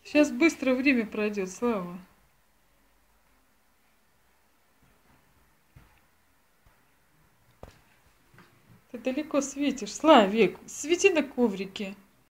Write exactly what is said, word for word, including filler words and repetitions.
Сейчас быстро время пройдет, Слава. Ты далеко светишь. Славик, свети на коврике.